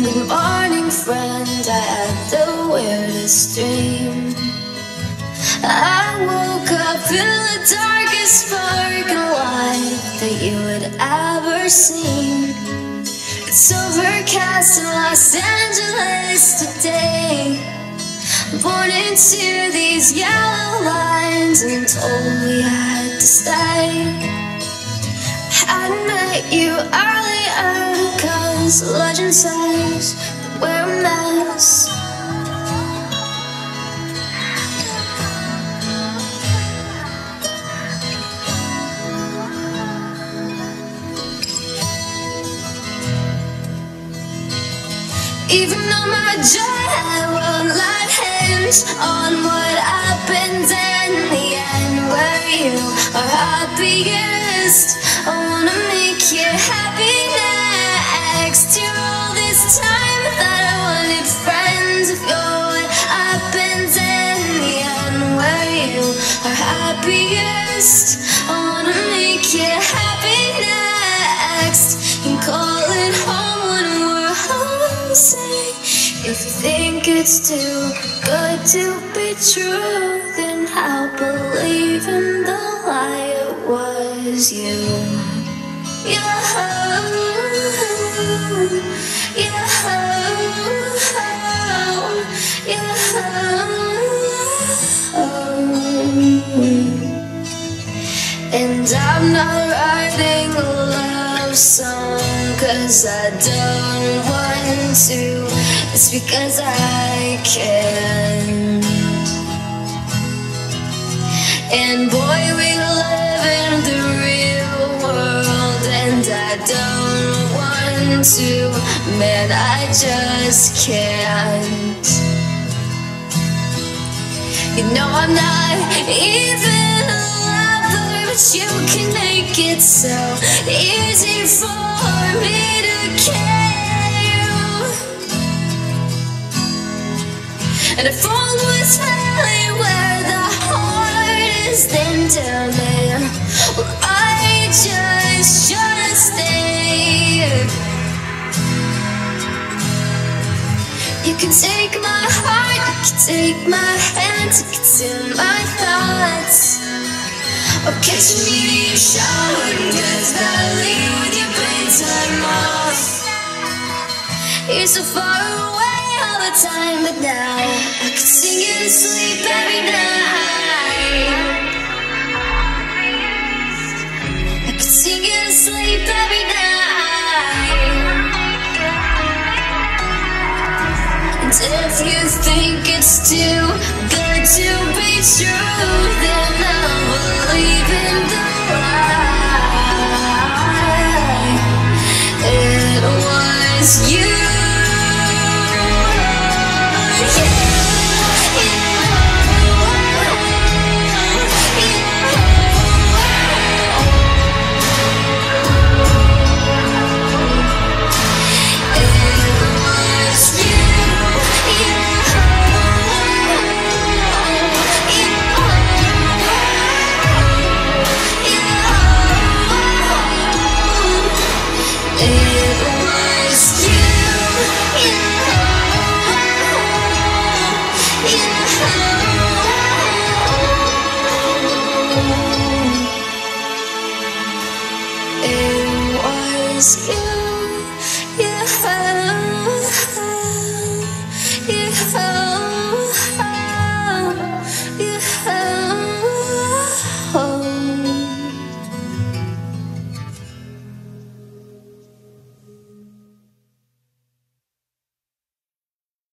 Good morning, friend, I had the weirdest dream. I woke up in the darkest parking lot that you had ever seen. It's overcast in Los Angeles today. Born into these yellow lines and told we had to stay. Hadn't met you earlier, cause legend says that we're a mess. Even though my joy won't let hinge on what happened in the end, where you are happiest, I wanna make you happy next. You're all this time that I wanted friends. If you're what happened in the end, where you are happiest, I wanna make you happy next. And call it home when we're home. If you think it's too good to be true, then I'll believe in the lie. It was you. And I'm not writing a love song cause I don't want to, it's because I can't. And boy, we live in the real world, and I don't want to, man, I just can't. You know I'm not even a lover, but you can make it so easy for me to care. And if all was really where the heart is, then tell me, well, I just should stay. You can take my heart, you can take my hand, you can steal my thoughts. Or catch a meteor shower in Death Valley with your playtime off. You're so far away all the time, but now I could sing you to sleep every night. I could sing you to sleep every night. And if you think it's too good to be true, then I'll believe in the lie. It was you.